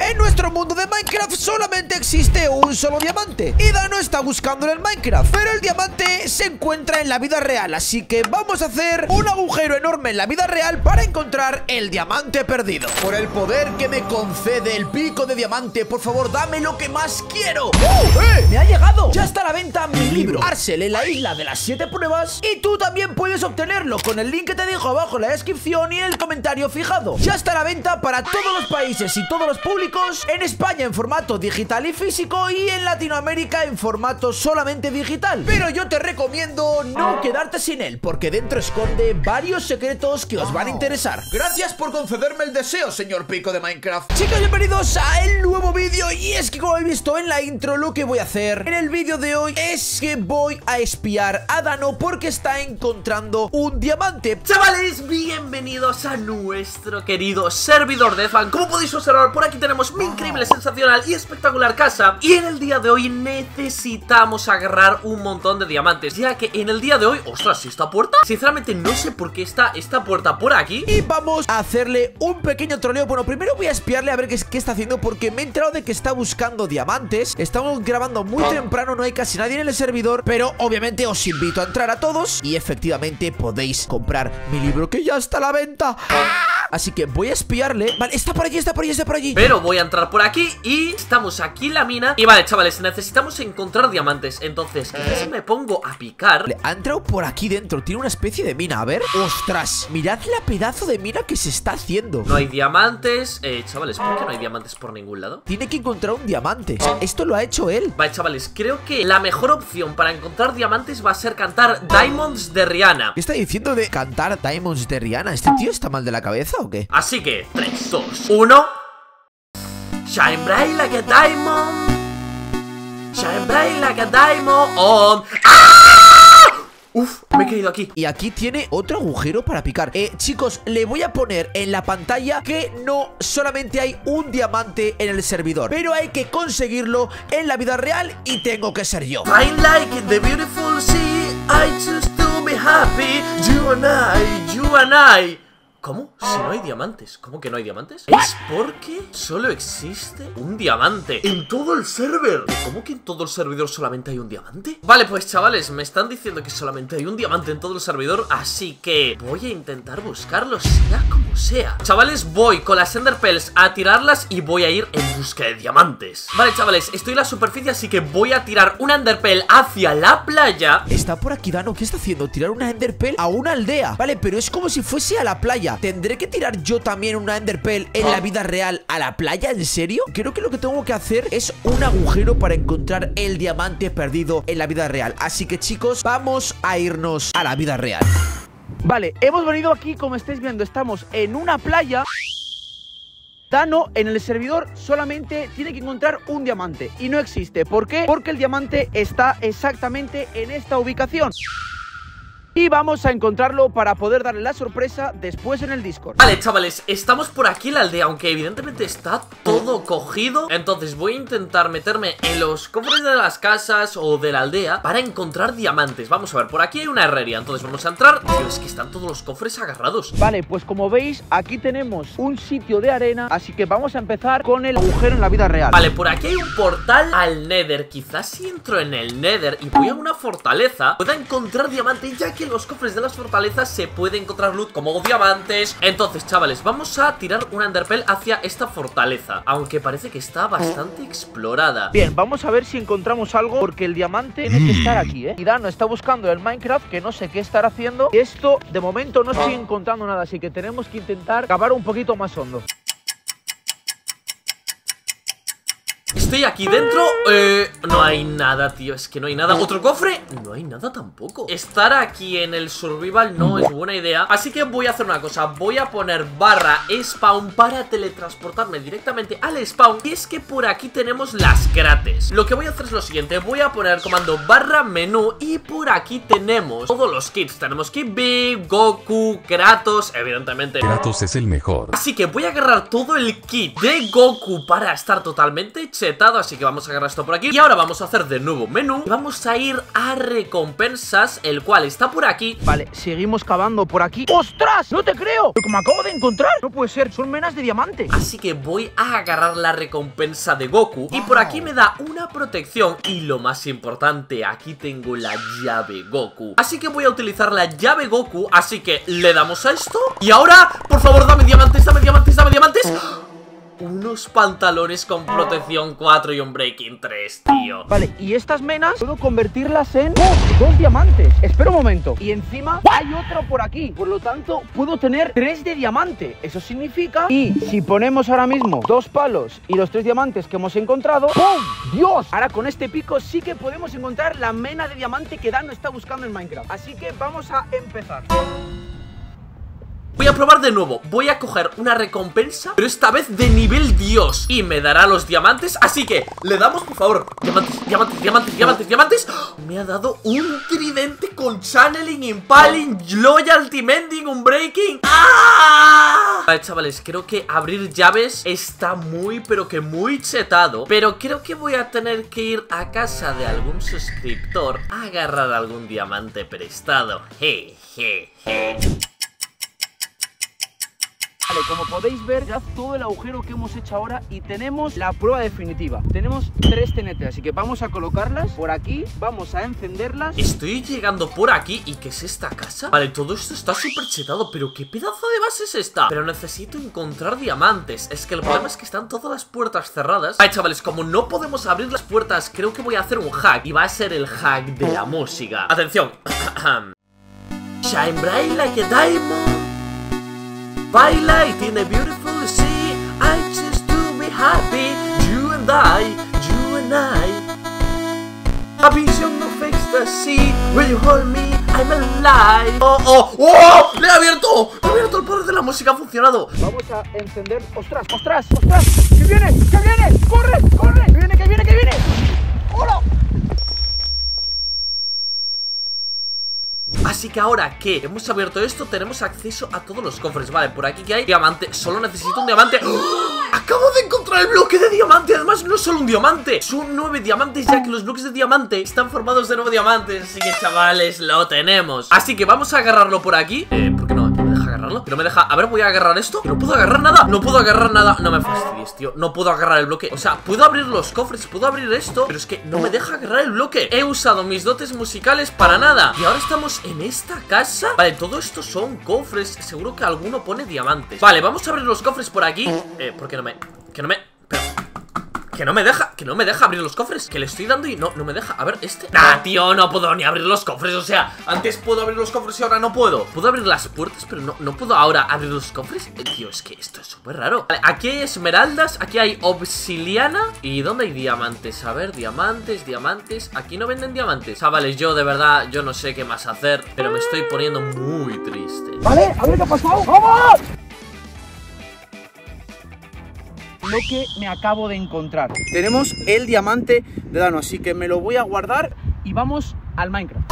En nuestro mundo de Minecraft solamente existe un solo diamante y Dano está buscándolo en Minecraft, pero el diamante se encuentra en la vida real, así que vamos a hacer un agujero enorme en la vida real para encontrar el diamante perdido. Por el poder que me concede el pico de diamante, por favor, dame lo que más quiero. ¡Me ha llegado! Ya está a la venta mi libro Arcel en la isla de las 7 pruebas, y tú también puedes obtenerlo con el link que te dejo abajo en la descripción y en el comentario fijado. Ya está a la venta para todos los países y todos los públicos, en España en formato digital y físico, y en Latinoamérica en formato solamente digital. Pero yo te recomiendo no quedarte sin él, porque dentro esconde varios secretos que os van a interesar. Gracias por concederme el deseo, señor Pico de Minecraft. Chicos, bienvenidos a el nuevo vídeo. Y es que, como habéis visto en la intro, lo que voy a hacer en el vídeo de hoy es que voy a espiar a Dano porque está encontrando un diamante. Chavales, bienvenidos a nuestro querido servidor de fan. Como podéis observar, por aquí tenemos mi increíble, sensacional y espectacular casa. Y en el día de hoy necesitamos agarrar un montón de diamantes, ya que en el día de hoy... ¡Ostras! ¿Y esta puerta? Sinceramente no sé por qué está esta puerta por aquí. Y vamos a hacerle un pequeño troleo. Bueno, primero voy a espiarle a ver qué está haciendo, porque me he enterado de que está buscando diamantes. Estamos grabando muy temprano, no hay casi nadie en el servidor, pero obviamente os invito a entrar a todos y efectivamente podéis comprar mi libro, que ya está a la venta. Así que voy a espiarle. Vale, está por allí, está por allí, está por allí. Pero voy a entrar por aquí y estamos aquí en la mina. Y vale, chavales, necesitamos encontrar diamantes. Entonces, quizás me pongo a picar. Vale, ha entrado por aquí dentro, tiene una especie de mina, a ver. ¡Ostras! Mirad la pedazo de mina que se está haciendo. No hay diamantes. Chavales, ¿por qué no hay diamantes por ningún lado? Tiene que encontrar un diamante. Esto lo ha hecho él. Vale, chavales, creo que la mejor opción para encontrar diamantes va a ser cantar Diamonds de Rihanna. ¿Qué está diciendo de cantar Diamonds de Rihanna? ¿Este tío está mal de la cabeza o qué? Así que, 3, 2, 1. Shine bright like a diamond. Shine bright like a diamond. ¡Ah! Uf, me he caído aquí. Y aquí tiene otro agujero para picar. Chicos, le voy a poner en la pantalla que no solamente hay un diamante en el servidor, pero hay que conseguirlo en la vida real y tengo que ser yo. Fine like the beautiful sea, I choose to be happy. You and I, you and I. ¿Cómo? Si no hay diamantes. ¿Cómo que no hay diamantes? Es porque solo existe un diamante en todo el server. ¿Cómo que en todo el servidor solamente hay un diamante? Vale, pues chavales, me están diciendo que solamente hay un diamante en todo el servidor, así que voy a intentar buscarlo, sea como sea. Chavales, voy con las Ender Pearls a tirarlas y voy a ir en busca de diamantes. Vale, chavales, estoy en la superficie, así que voy a tirar una Ender Pearl hacia la playa. Está por aquí Dano, ¿qué está haciendo? Tirar una Ender Pearl a una aldea. Vale, pero es como si fuese a la playa. ¿Tendré que tirar yo también una Ender Pearl en la vida real a la playa? ¿En serio? Creo que lo que tengo que hacer es un agujero para encontrar el diamante perdido en la vida real. Así que chicos, vamos a irnos a la vida real. Vale, hemos venido aquí, como estáis viendo, estamos en una playa. Dano en el servidor solamente tiene que encontrar un diamante y no existe. ¿Por qué? Porque el diamante está exactamente en esta ubicación. Y vamos a encontrarlo para poder darle la sorpresa después en el Discord. Vale, chavales, estamos por aquí en la aldea, aunque evidentemente está todo cogido. Entonces voy a intentar meterme en los cofres de las casas o de la aldea para encontrar diamantes. Vamos a ver, por aquí hay una herrería, entonces vamos a entrar. Tío, es que están todos los cofres agarrados. Vale, pues como veis, aquí tenemos un sitio de arena, así que vamos a empezar con el agujero en la vida real. Vale, por aquí hay un portal al Nether. Quizás si entro en el Nether y voy a una fortaleza, pueda encontrar diamantes, ya que los cofres de las fortalezas se puede encontrar loot como diamantes. Entonces, chavales, vamos a tirar una Ender Pearl hacia esta fortaleza, aunque parece que está bastante explorada. Bien, vamos a ver si encontramos algo, porque el diamante tiene que estar aquí, Y Dano está buscando el Minecraft, que no sé qué estará haciendo. Y esto, de momento, no estoy encontrando nada, así que tenemos que intentar cavar un poquito más hondo. Estoy aquí dentro. No hay nada, tío. Es que no hay nada. ¿Otro cofre? No hay nada tampoco. Estar aquí en el survival no es buena idea. Así que voy a hacer una cosa. Voy a poner barra spawn para teletransportarme directamente al spawn. Y es que por aquí tenemos las crates. Lo que voy a hacer es lo siguiente. Voy a poner comando barra menú. Y por aquí tenemos todos los kits. Tenemos Kit Big, Goku, Kratos. Evidentemente Kratos es el mejor. Así que voy a agarrar todo el kit de Goku para estar totalmente chetado. petado, así que vamos a agarrar esto por aquí. Y ahora vamos a hacer de nuevo menú y vamos a ir a recompensas, el cual está por aquí. Vale, seguimos cavando por aquí. ¡Ostras! ¡No te creo! Lo que me acabo de encontrar. No puede ser, son menas de diamante. Así que voy a agarrar la recompensa de Goku. Y por aquí me da una protección. Y lo más importante, aquí tengo la llave Goku. Así que voy a utilizar la llave Goku. Así que le damos a esto. Y ahora, por favor, dame diamantes, dame diamantes, dame diamantes. Unos pantalones con protección 4 y un breaking 3, tío. Vale, y estas menas puedo convertirlas en 2 diamantes. Espera un momento. Y encima hay otro por aquí. Por lo tanto, puedo tener 3 de diamante. Eso significa... Y si ponemos ahora mismo 2 palos y los 3 diamantes que hemos encontrado... ¡Pum! ¡Dios! Ahora con este pico sí que podemos encontrar la mena de diamante que Dano está buscando en Minecraft. Así que vamos a empezar. Voy a probar de nuevo, voy a coger una recompensa, pero esta vez de nivel Dios. Y me dará los diamantes, así que le damos, por favor. Diamantes, diamantes, diamantes, diamantes, diamantes. Me ha dado un tridente con channeling, impaling, loyalty, mending, un breaking. ¡Ah! Vale, chavales, creo que abrir llaves está muy, pero que muy chetado. Pero creo que voy a tener que ir a casa de algún suscriptor a agarrar algún diamante prestado. Vale, como podéis ver, ya todo el agujero que hemos hecho ahora y tenemos la prueba definitiva. Tenemos 3 TNT, así que vamos a colocarlas por aquí, vamos a encenderlas. Estoy llegando por aquí. ¿Y qué es esta casa? Vale, todo esto está súper chetado, pero ¿qué pedazo de base es esta? Pero necesito encontrar diamantes. Es que el problema es que están todas las puertas cerradas. Vale, chavales, como no podemos abrir las puertas, creo que voy a hacer un hack. Y va a ser el hack de la música. Atención. Shine bright like a diamond, twilight in a beautiful sea. I choose to be happy. You and I, you and I. A vision of ecstasy. Will you hold me? I'm alive. ¡Oh, oh, oh! ¡Le he abierto! ¡Le he abierto! El poder de la música ha funcionado. Vamos a encender... ¡Ostras, ostras, ostras! ¡Que viene! ¡Que viene! ¡Corre, corre! ¡Que viene, que viene, que viene! ¡Hola! Así que ahora que hemos abierto esto, tenemos acceso a todos los cofres. Vale, por aquí que hay diamante. Solo necesito un diamante. ¡Oh! Acabo de encontrar el bloque de diamante. Además, no es solo un diamante, son 9 diamantes, ya que los bloques de diamante están formados de 9 diamantes. Así que, chavales, lo tenemos. Así que vamos a agarrarlo por aquí. ¿Por qué no? ¿No me deja agarrarlo? Que no me deja... A ver, voy a agarrar esto. No puedo agarrar nada. No puedo agarrar nada. No me fastidies, tío. No puedo agarrar el bloque. O sea, puedo abrir los cofres, puedo abrir esto, pero es que no me deja agarrar el bloque. He usado mis dotes musicales para nada. Y ahora estamos en esta casa. Vale, todo esto son cofres. Seguro que alguno pone diamantes. Vale, vamos a abrir los cofres por aquí. ¿Por qué no me... Que no me deja abrir los cofres. Que le estoy dando y no me deja. A ver, este. Nah, tío, no puedo ni abrir los cofres. O sea, antes puedo abrir los cofres y ahora no puedo. Puedo abrir las puertas, pero no puedo ahora abrir los cofres. Tío, es que esto es súper raro. Vale, aquí hay esmeraldas, aquí hay obsidiana. ¿Y dónde hay diamantes? A ver, diamantes, diamantes. Aquí no venden diamantes. Chavales, yo de verdad, yo no sé qué más hacer, pero me estoy poniendo muy triste. Vale, a ver qué ha pasado. ¡Vamos! Lo que me acabo de encontrar. Tenemos el diamante de Dano, así que me lo voy a guardar y vamos al Minecraft.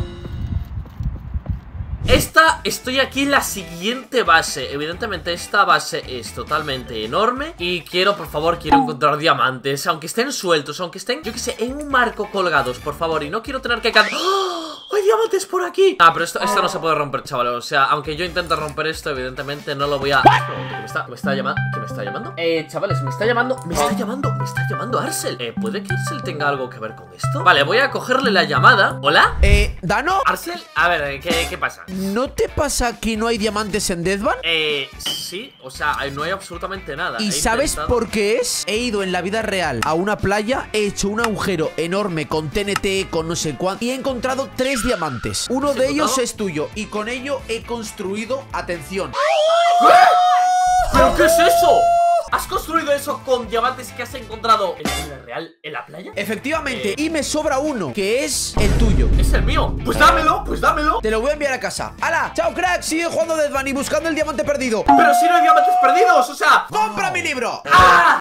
Estoy aquí en la siguiente base. Evidentemente esta base es totalmente enorme. Y quiero, por favor, quiero encontrar diamantes. Aunque estén sueltos, aunque estén, yo que sé, en un marco colgados, por favor. Y no quiero tener que cantar. ¡Oh! ¡Hay diamantes por aquí! Ah, pero esto no se puede romper, chavales. O sea, aunque yo intente romper esto, evidentemente no lo voy a... ¿Me está llamando? ¿Quién me está llamando? Chavales, me está llamando Arcel. ¿Puede que Arcel tenga algo que ver con esto? Vale, voy a cogerle la llamada. ¿Hola? ¿Dano? ¿Arcel? A ver, ¿qué pasa? ¿No te pasa que no hay diamantes en Deathban? Sí, o sea, no hay absolutamente nada. ¿Y sabes por qué es? He ido en la vida real a una playa, he hecho un agujero enorme con TNT, con no sé cuánto, y he encontrado 3 diamantes. Uno de ellos es tuyo, y con ello he construido, atención. ¿Pero qué es eso? ¿Has construido eso con diamantes que has encontrado en la vida real, en la playa? Efectivamente, y me sobra uno, que es el tuyo. Es el mío. Pues dámelo, pues dámelo. Te lo voy a enviar a casa. ¡Hala! ¡Chao, crack! Sigue jugando Deathban y buscando el diamante perdido. Pero si no hay diamantes perdidos, o sea... ¡Compra mi libro! ¡Ah!